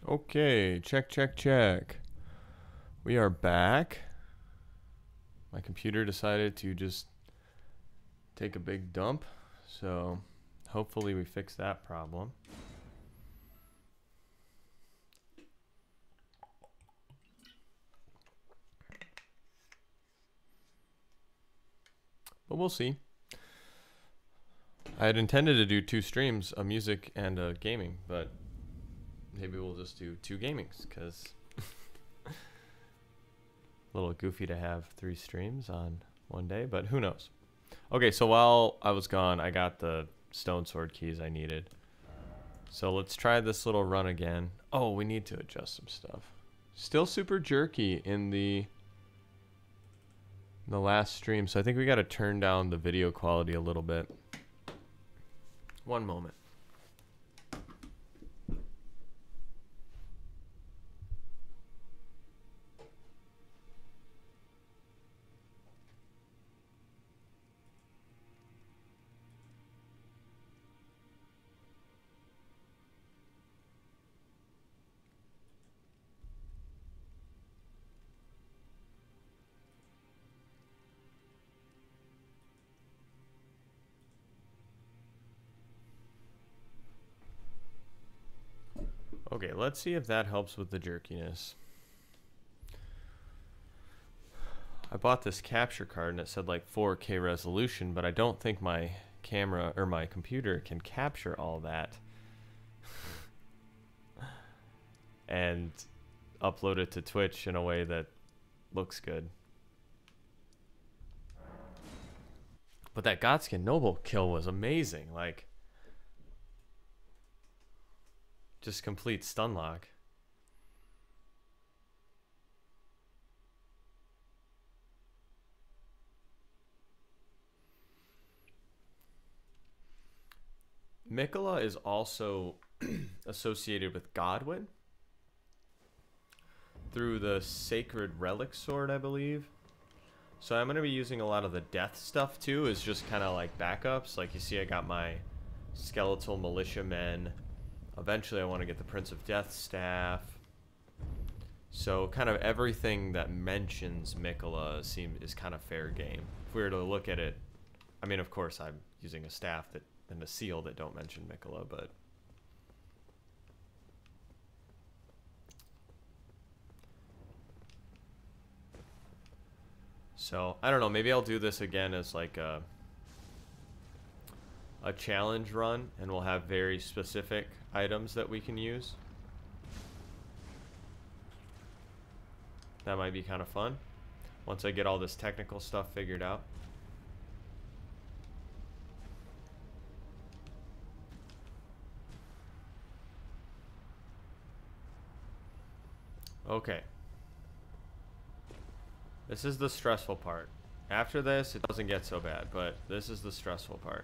Okay, check, check, check. We are back. My computer decided to just take a big dump, so hopefully we fix that problem. But we'll see. I had intended to do 2 streams, a music and a gaming, but maybe we'll just do 2 gamings, because a little goofy to have 3 streams on one day, but who knows. Okay, so while I was gone, I got the stone sword keys I needed. So let's try this little run again. Oh, we need to adjust some stuff. Still super jerky in the last stream, so I think we got to turn down the video quality a little bit. One moment. Okay, let's see if that helps with the jerkiness. I bought this capture card and it said like 4K resolution, but I don't think my camera or my computer can capture all that and upload it to Twitch in a way that looks good. But that Godskin Noble kill was amazing. Like, just complete stun lock. Mikola is also associated with Godwin through the Sacred Relic Sword, I believe. So I'm going to be using a lot of the death stuff too, is just kind of like backups. Like you see I got my Skeletal Militiamen. Eventually I want to get the Prince of Death staff. So kind of everything that mentions Mikola is kind of fair game. If we were to look at it, I mean, of course I'm using a staff that and a seal that don't mention Mikola, but so I don't know, maybe I'll do this again as like a challenge run, and we'll have very specific items that we can use. That might be kind of fun once I get all this technical stuff figured out. Okay. This is the stressful part. After this, it doesn't get so bad, but this is the stressful part.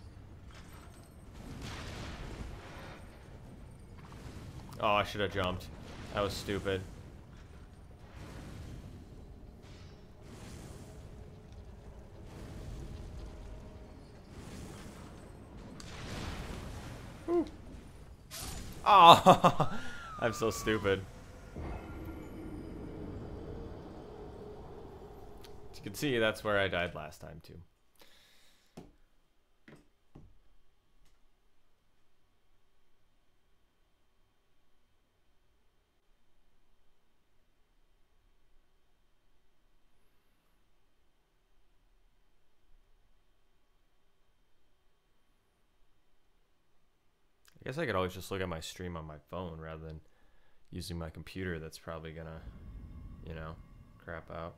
Oh, I should have jumped. That was stupid. Whew. Oh, I'm so stupid. As you can see, that's where I died last time too. I guess I could always just look at my stream on my phone rather than using my computer. That's probably gonna, you know, crap out.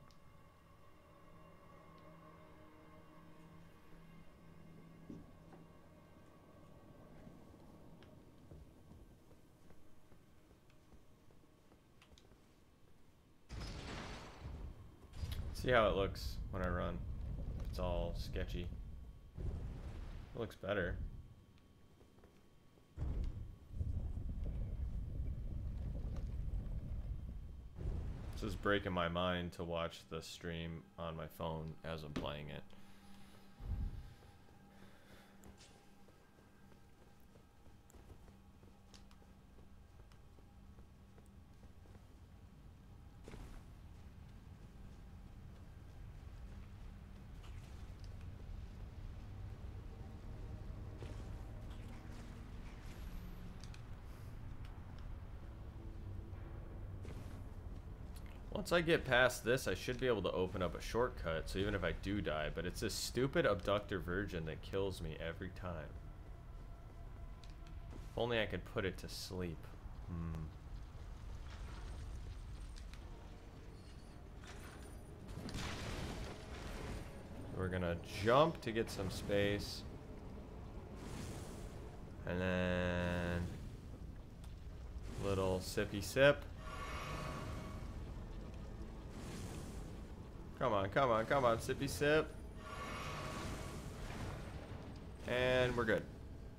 See how it looks when I run. It's all sketchy. It looks better. This is breaking my mind to watch the stream on my phone as I'm playing it. Once I get past this, I should be able to open up a shortcut, so even if I do die, but it's this stupid abductor virgin that kills me every time. If only I could put it to sleep. We're gonna jump to get some space. And then little sippy sip. Come on, come on, come on, sippy sip. And we're good.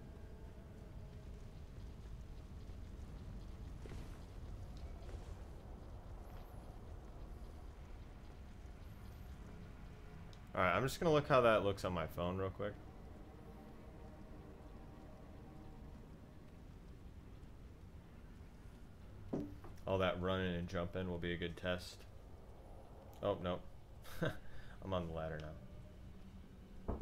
Alright, I'm just gonna look how that looks on my phone real quick. All that running and jumping will be a good test. Oh, no. I'm on the ladder now.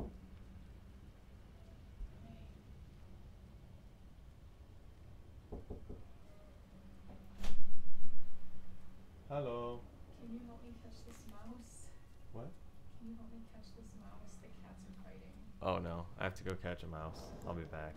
Hello. Can you help me catch this mouse? What? Can you help me catch this mouse? The cats are fighting. Oh no, I have to go catch a mouse. I'll be back.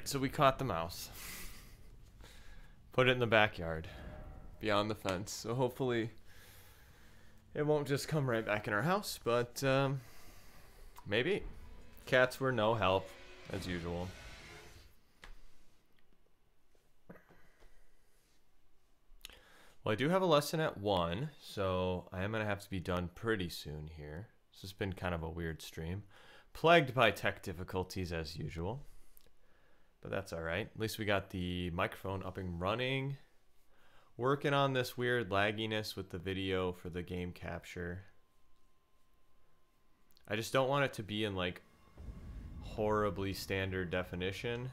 Alright, so we caught the mouse. Put it in the backyard. Beyond the fence. So hopefully it won't just come right back in our house, but maybe. Cats were no help, as usual. Well, I do have a lesson at 1, so I am going to have to be done pretty soon here. This has been kind of a weird stream. Plagued by tech difficulties, as usual. But that's alright. At least we got the microphone up and running. Working on this weird lagginess with the video for the game capture. I just don't want it to be in, like, horribly standard definition.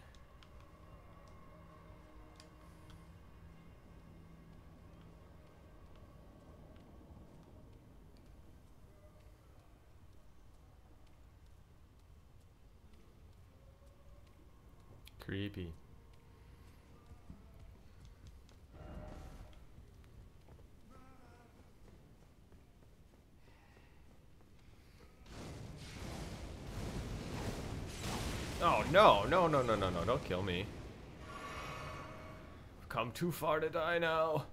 Creepy. Oh, no, no, no, no, no, no, don't kill me. I've come too far to die now.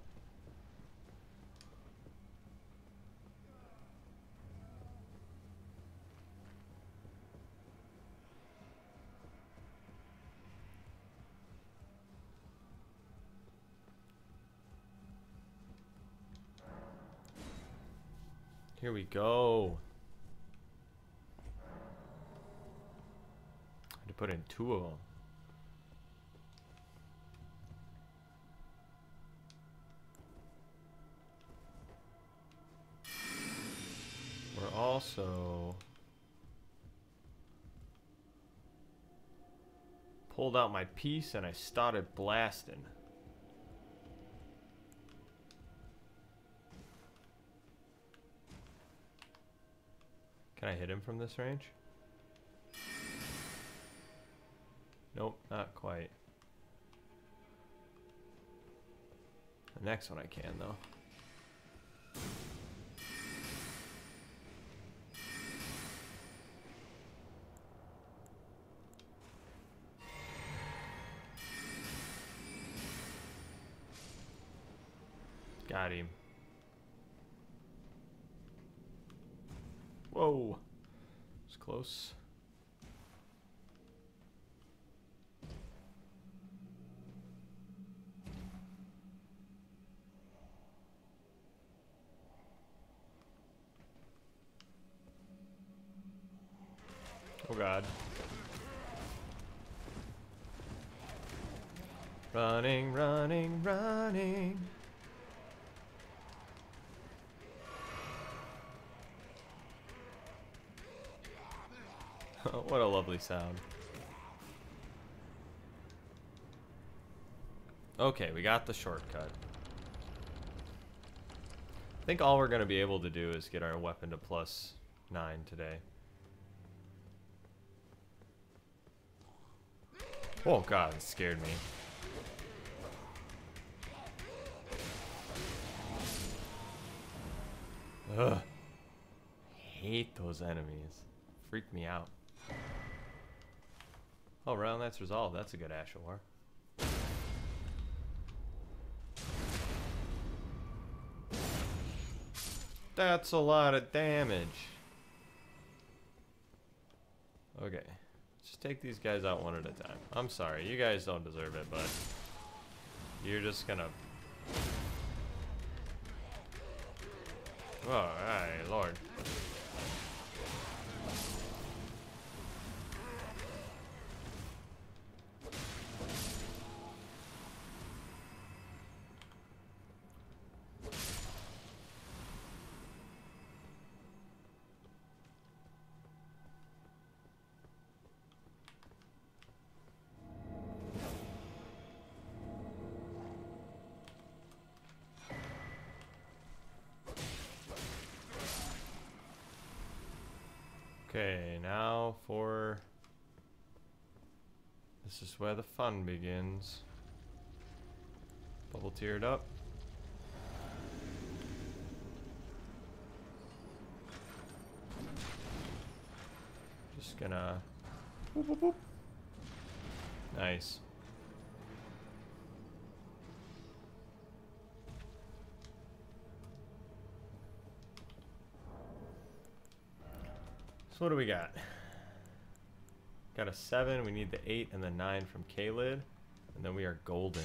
Here we go. I had to put in 2 of them. We're also pulled out my piece and I started blasting. Can I hit him from this range? Nope, not quite. The next one I can, though. Got him. Whoa. It's close. Oh god. Running, running, running. What a lovely sound. Okay, we got the shortcut. I think all we're going to be able to do is get our weapon to +9 today. Oh god, it scared me. Ugh. Hate those enemies. Freak me out. Oh, round that's resolved. That's a good Ash of War. That's a lot of damage. Okay. Just take these guys out one at a time. I'm sorry. You guys don't deserve it, but you're just gonna... Oh, alright, Lord. Okay, now for... This is where the fun begins. Bubble tiered up. Just gonna... Boop, boop, boop. Nice. So what do we got? Got a 7. We need the 8 and the 9 from K-Lid. And then we are golden.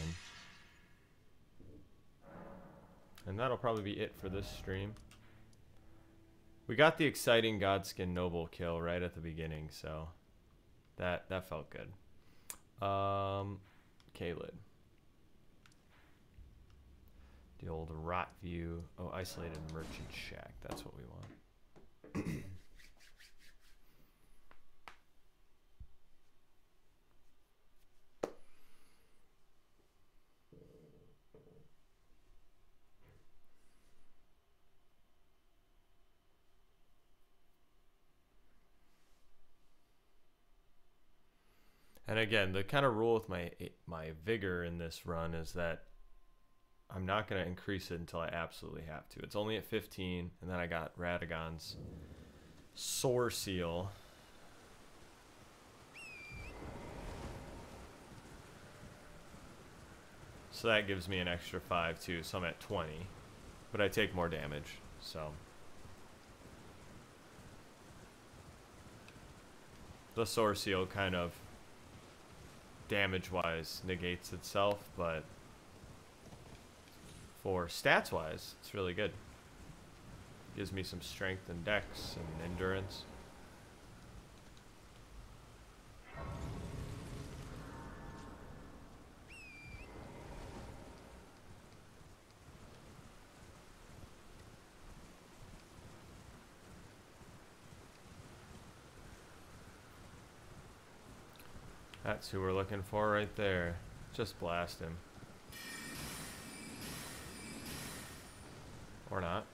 And that'll probably be it for this stream. We got the exciting Godskin Noble kill right at the beginning, so that felt good. K-Lid. The old rot view. Oh, isolated merchant shack. That's what we want. And again, the kind of rule with my vigor in this run is that I'm not going to increase it until I absolutely have to. It's only at 15, and then I got Radagon's Soar Seal. So that gives me an extra 5 too, so I'm at 20. But I take more damage, so. The Soar Seal kind of damage-wise negates itself, but for stats-wise, it's really good. Gives me some strength and dex and endurance. That's who we're looking for right there. Just blast him. Or not.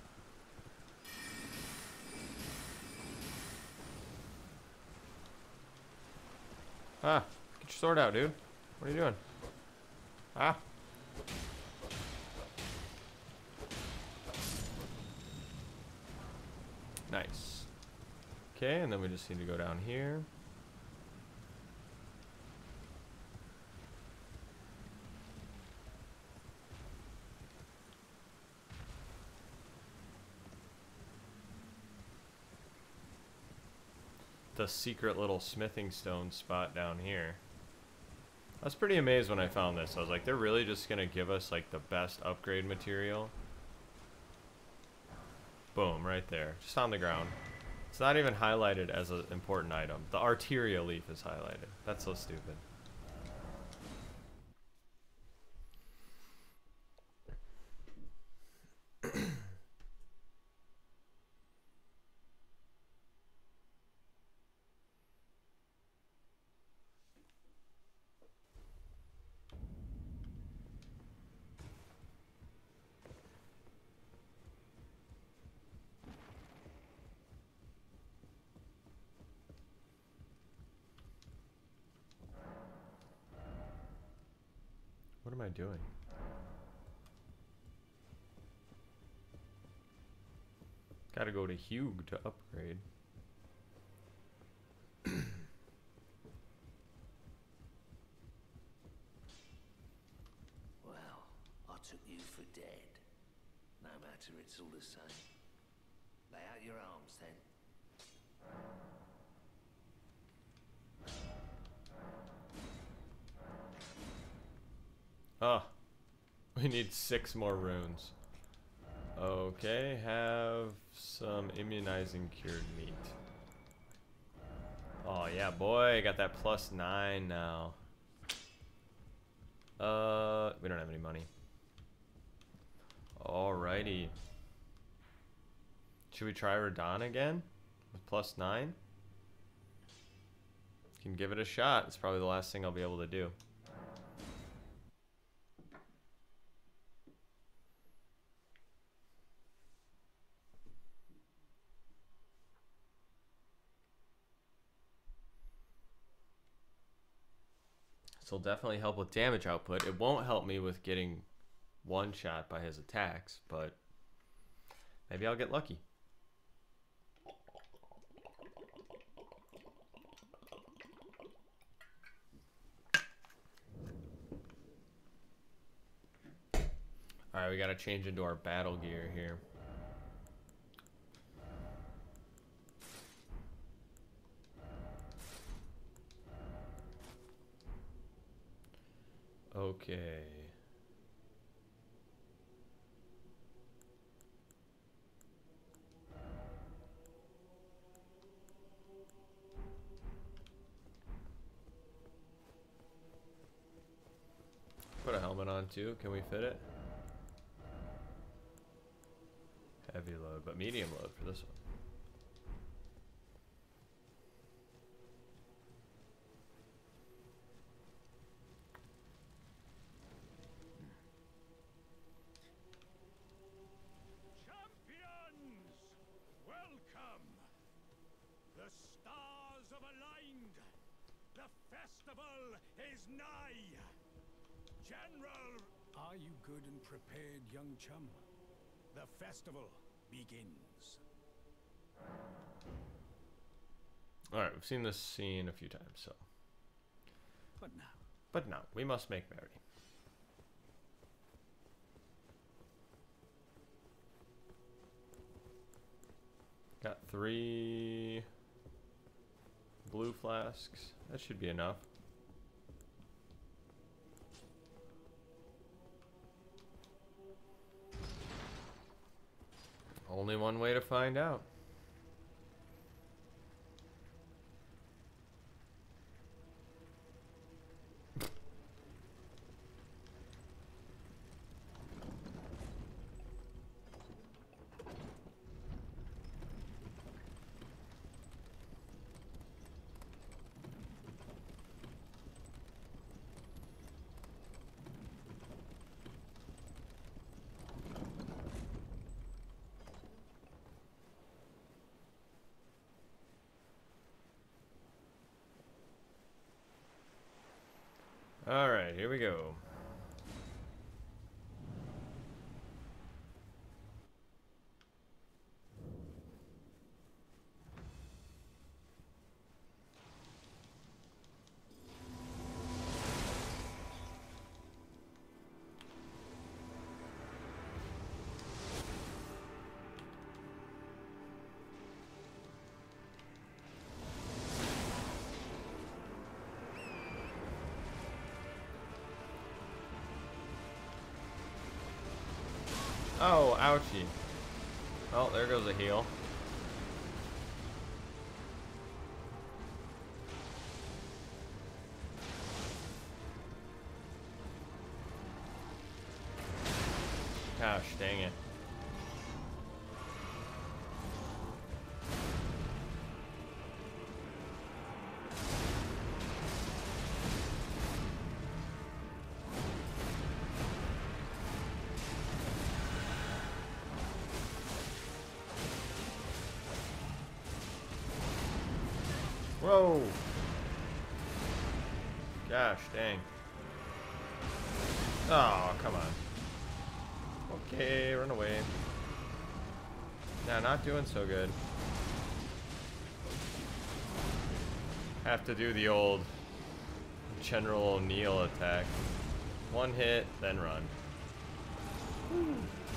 Ah, get your sword out, dude. What are you doing? Ah. Nice. Okay, and then we just need to go down here. The secret little smithing stone spot down here. I was pretty amazed when I found this. I was like, they're really just gonna give us like the best upgrade material. Boom, right there, just on the ground. It's not even highlighted as an important item. The arteria leaf is highlighted. That's so stupid. What am I doing? Gotta go to Hugh to upgrade. Well, I took you for dead. No matter, it's all the same. Lay out your arms then. Oh, we need 6 more runes. Okay, have some immunizing cured meat. Oh yeah, boy, got that +9 now. We don't have any money. Alrighty. Should we try Radon again? With +9? Can give it a shot. It's probably the last thing I'll be able to do. This will definitely help with damage output. It won't help me with getting one shot by his attacks, but maybe I'll get lucky. Alright, we gotta change into our battle gear here. Okay. Put a helmet on too. Can we fit it? Heavy load, but medium load for this one. Champions, welcome. The stars have aligned. The festival is nigh. General, are you good and prepared, young chum? The festival begins. Alright, we've seen this scene a few times, so. But now, we must make merry. Got 3 blue flasks. That should be enough. Only one way to find out. Alright, here we go. Oh, ouchie. Oh, there goes a heal. Gosh, dang it. Whoa! Gosh, dang. Oh, come on. Okay, run away. Nah, not doing so good. Have to do the old General O'Neill attack. One hit, then run. Woo.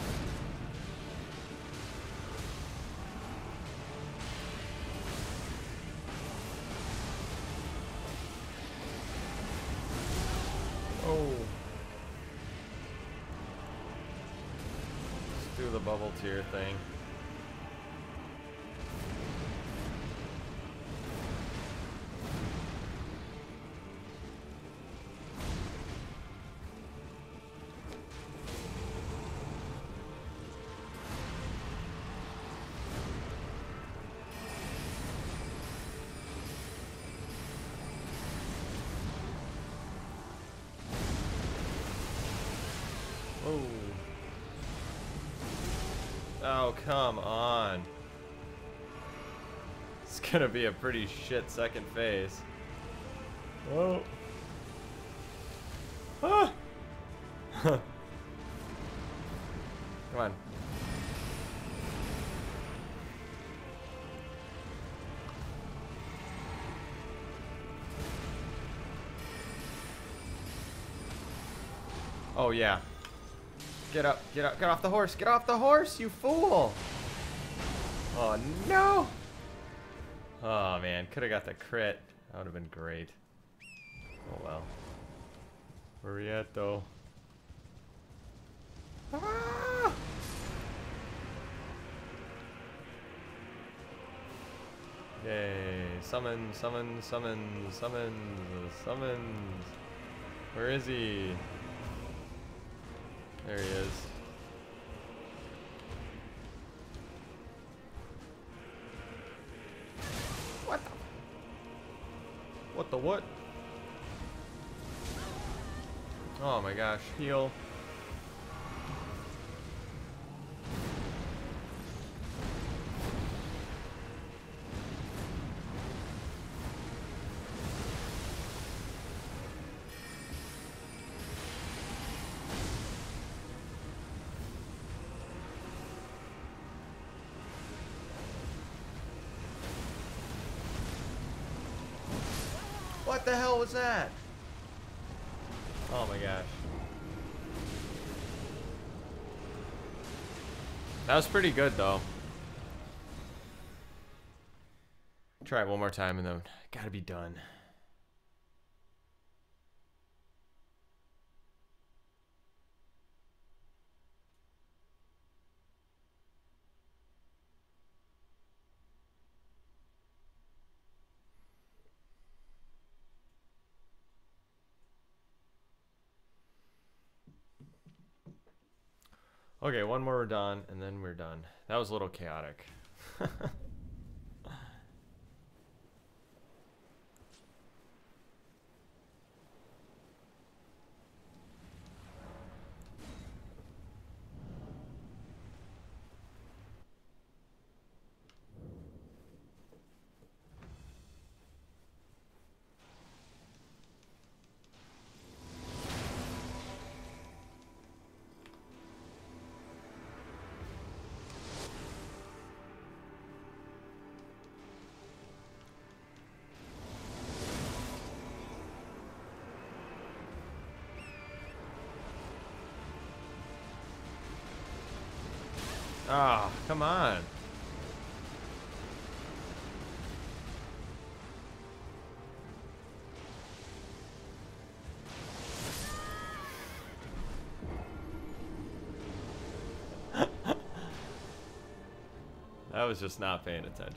Oh. Let's do the bubble tier thing. Oh, come on. It's gonna be a pretty shit second phase. Whoa. Ah! Come on. Oh, yeah. Get up, get up, get off the horse, get off the horse, you fool! Oh no! Oh man, could have got the crit. That would have been great. Oh well. Where are we at though? Ah! Yay! Summon, summon, summon, summon, summon. Where is he? There he is. What the? What the what? Oh my gosh, heal. What the hell was that? Oh my gosh. That was pretty good though. Try it one more time and then gotta be done. Okay, one more we're done, and then we're done. That was a little chaotic. Ah, oh, come on. I was just not paying attention.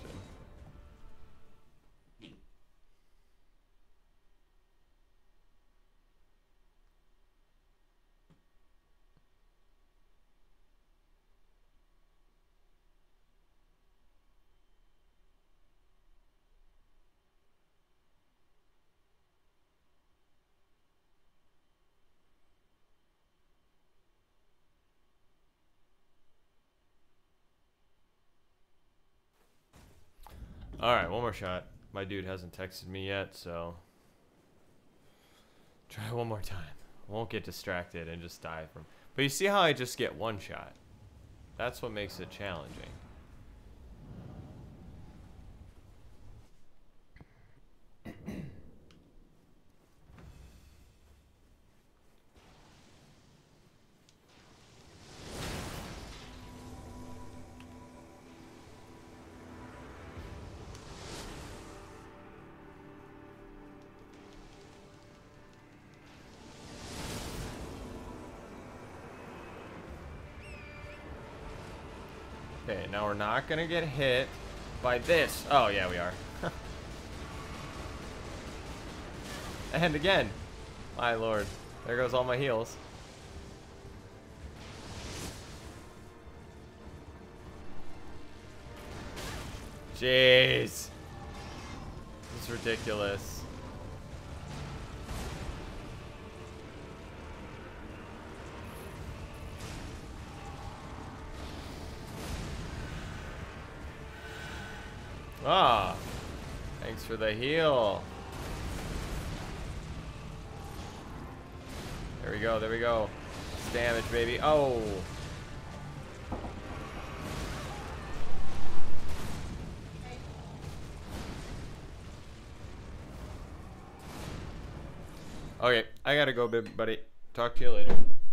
Alright, one more shot. My dude hasn't texted me yet, so try one more time. Won't get distracted and just die from. But you see how I just get one shot? That's what makes it challenging. Okay, now we're not gonna get hit by this. Oh, yeah, we are. And again. My lord. There goes all my heals. Jeez. This is ridiculous. Ah, thanks for the heal. There we go, there we go. It's damage, baby. Oh. Okay, I gotta go, buddy. Talk to you later.